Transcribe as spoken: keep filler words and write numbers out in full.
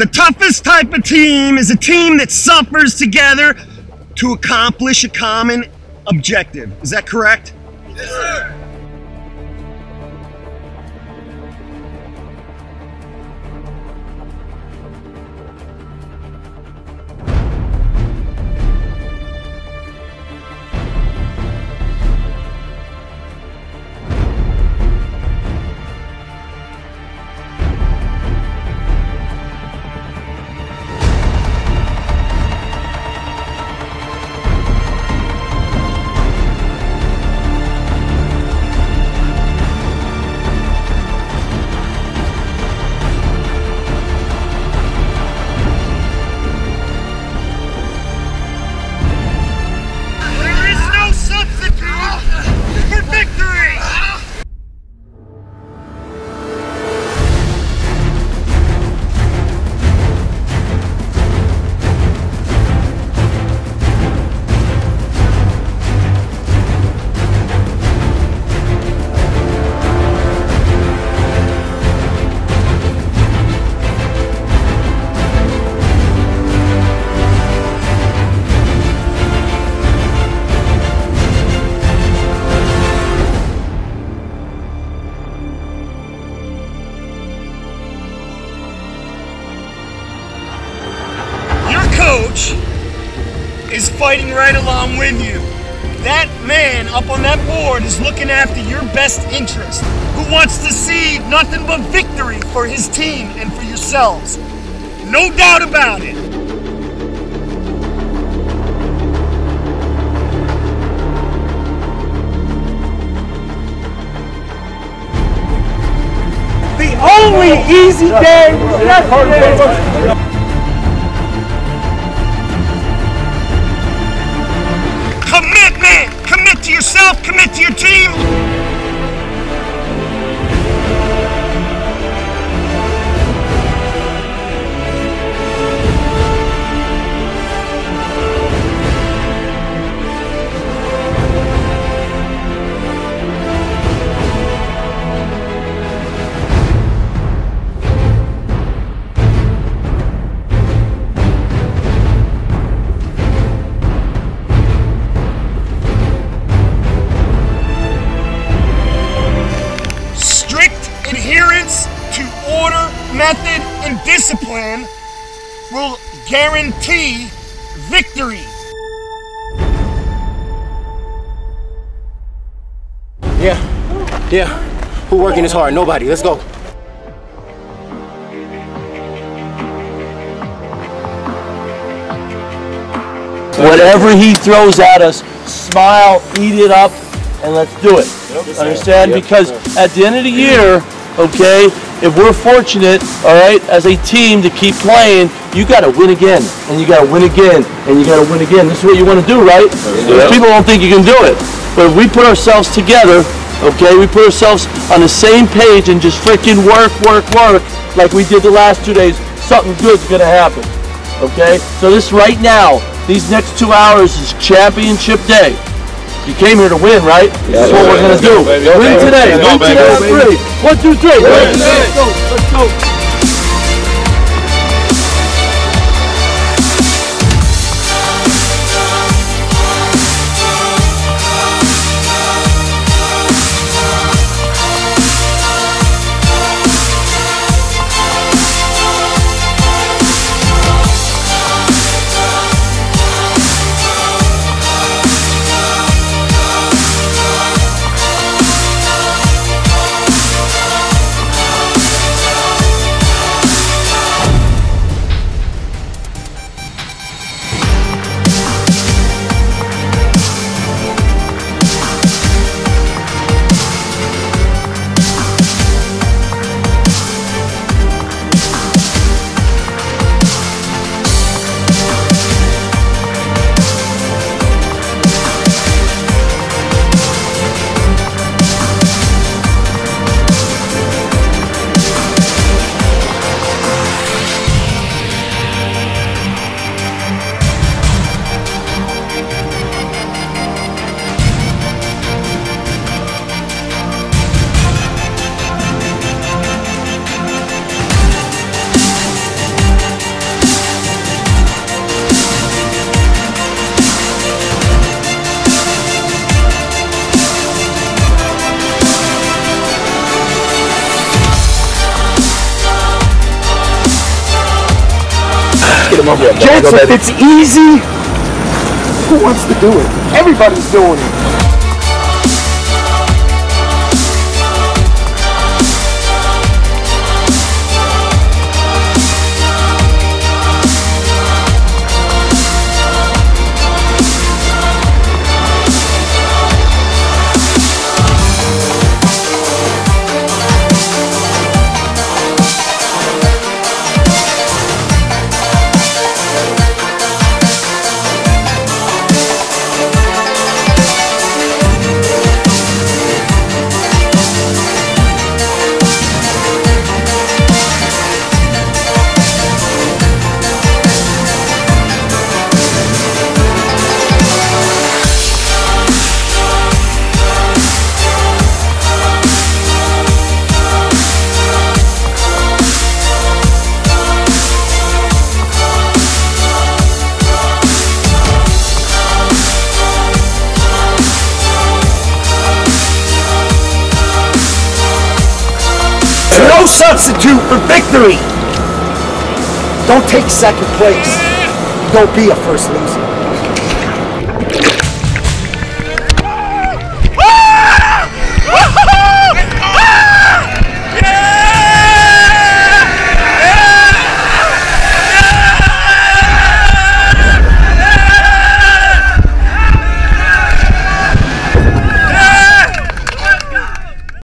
The toughest type of team is a team that suffers together to accomplish a common objective. Is that correct? Yes, sir. Coach is fighting right along with you. That man up on that board is looking after your best interest, who wants to see nothing but victory for his team and for yourselves. No doubt about it. The only easy day yesterday. Commit, man! Commit to yourself, commit to your team! Adherence to order, method, and discipline will guarantee victory. Yeah, yeah. Who working this hard? Nobody. Let's go. Whatever he throws at us, smile, eat it up, and let's do it. Yep. Understand? Yep. Because at the end of the year, okay, if we're fortunate, all right, as a team to keep playing, you got to win again, and you got to win again, and you got to win again. This is what you want to do, right? Yep. People don't think you can do it. But if we put ourselves together, okay, we put ourselves on the same page and just freaking work, work, work, like we did the last two days, something good's going to happen, okay? So this right now, these next two hours is championship day. You came here to win, right? Yeah, that's what we're going to do. Win today. Win today on three. One, two, three. Let's go. Let's go. Gents, if it's easy, who wants to do it? Everybody's doing it. No substitute for victory. Don't take second place. Don't be a first loser.